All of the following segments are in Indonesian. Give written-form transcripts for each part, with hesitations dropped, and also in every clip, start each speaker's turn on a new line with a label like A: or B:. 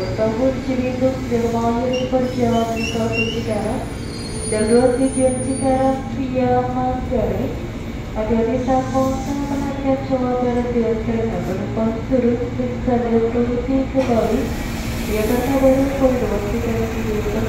A: Tahun Cibitung dan mengakhiri perjalanan ke Cikarang dan dua tujuan Cikarang via Manggarai. Hati-hati saat melaksanakan penarikan Jawa Barat dengan kereta penumpang turun periksa dan berhenti kembali di Jakarta Barat koridor Cikarang Cibitung.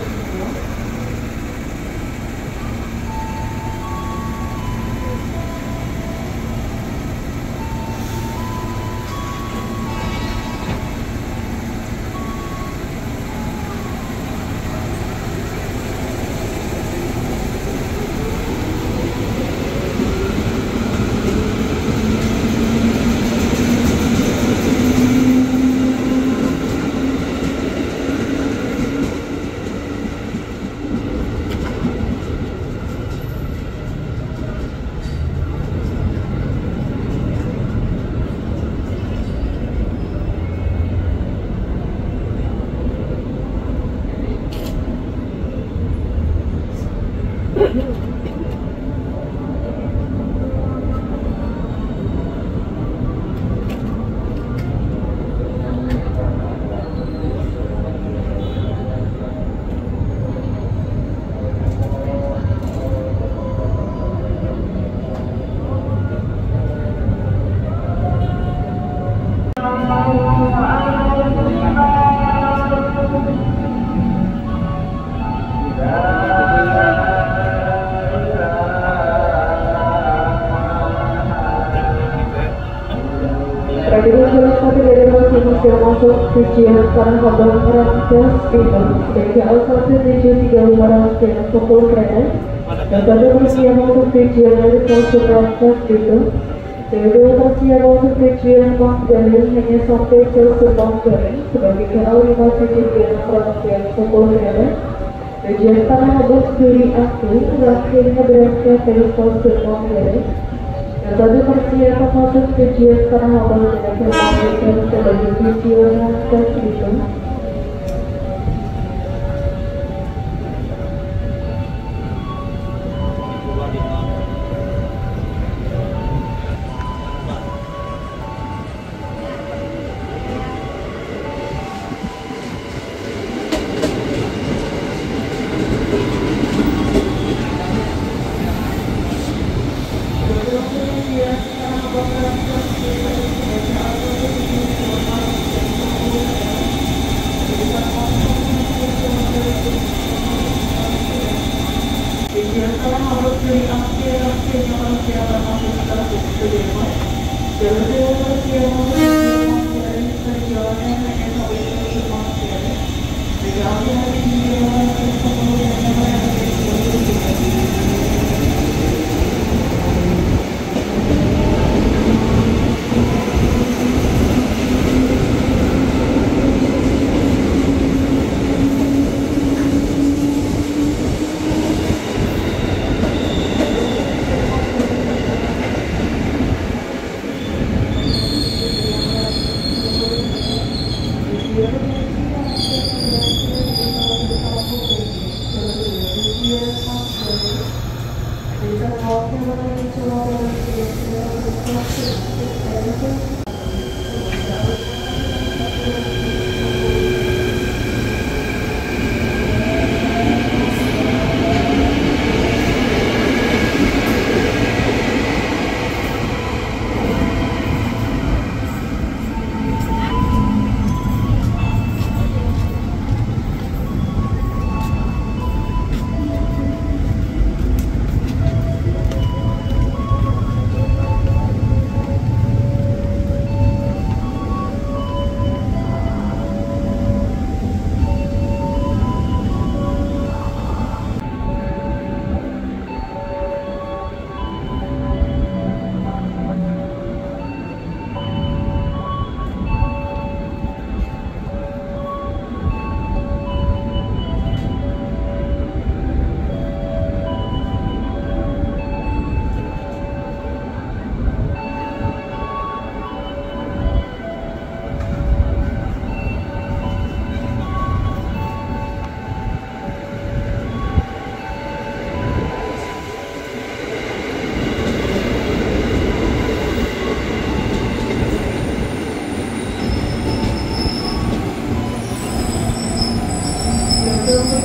A: Masuk tujuan sekarang Sabang Rangkas Bintang DKL 1735 dengan pukul kereta dan pada persiapan untuk tujuan dari Masuk Rangkas Bintang kedua persiapan untuk tujuan Manggarai hanya sampai ke Manggarai sebagai KL 576 rangkaian pukul kereta. Tujuan Tanah Abang dari Aku akhirnya berangkat dari Masuk Manggarai. Dan tadi persiapan masuk tujuan Tanah Abang dengan terlalu sebagai tujuan Rangkas Bintang.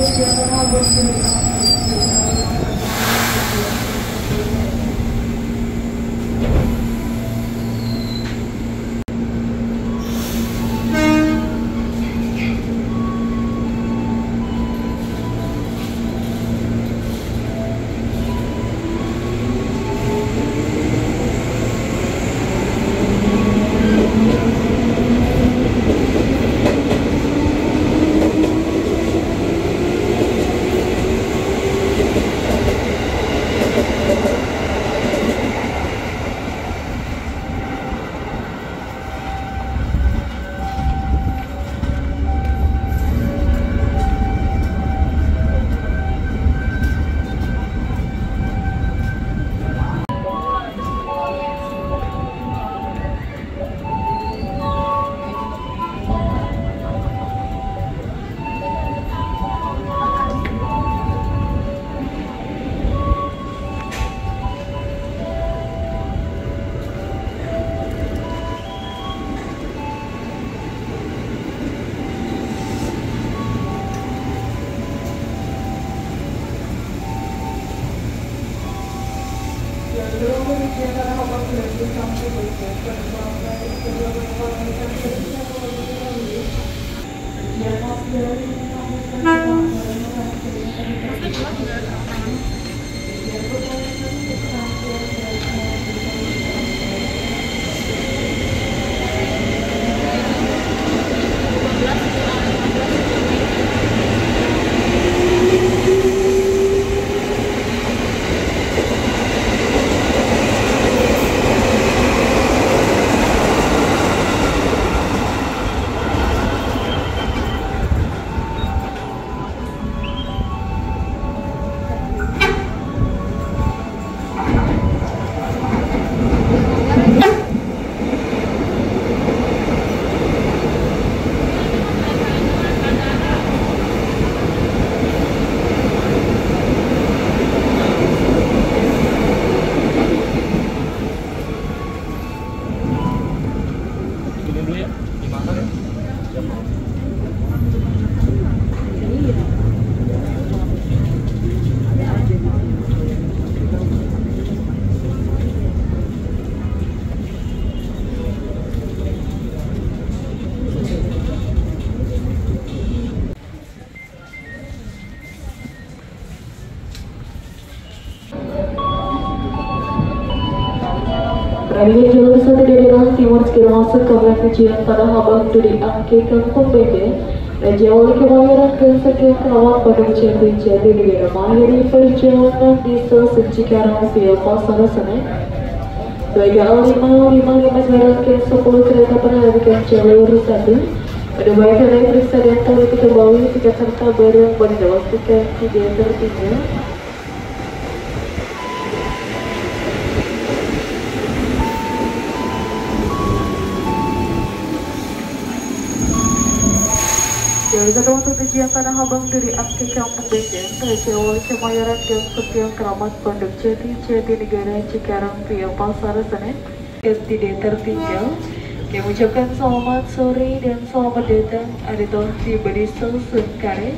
A: Beralih jalur 1 dari arah timur sekira masuk ke wilayah tujuan Tanah Abang dari Angke Kampung Bende, Raja Wali Kemayoran dan Sekian Kerawang Bandung Jati negara mengakhiri perjalanan di stasiun Cikarang via Pasar Senen. 2559 ke 10 kereta mengalihkan jalur 1. Pada baiknya naik periksa dan politik kembali tiket serta barang pada pastikan tidak tertinggal. Jalur 1 untuk tujuan Tanah Abang dari Angke Kampung Benden, Raja Wali Kemayoran dan Sekian Keramat Bandung Jati negara Cikarang via Pasar Senen tidak tertinggal. Kami ucapkan selamat sore dan selamat datang ada tiba di stasiun Karet.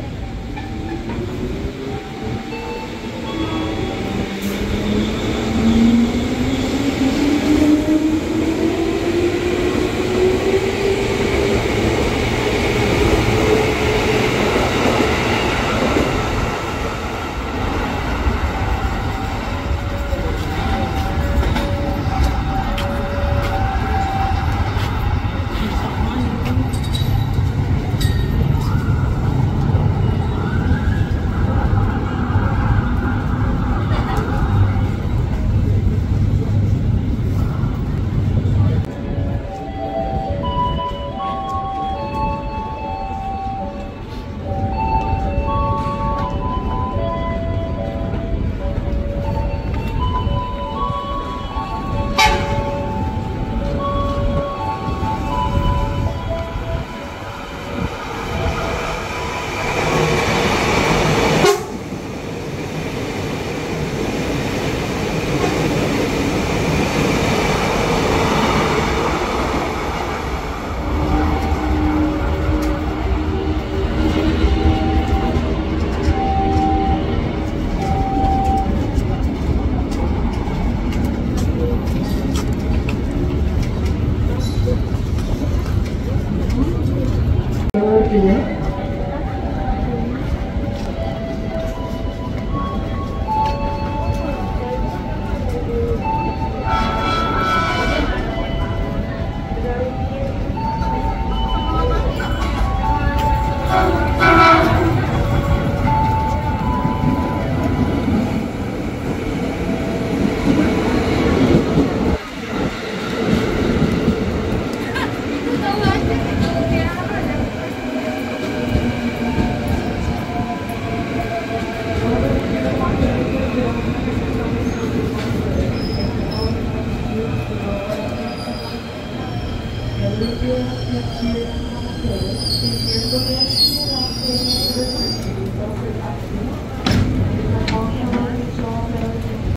A: Junior.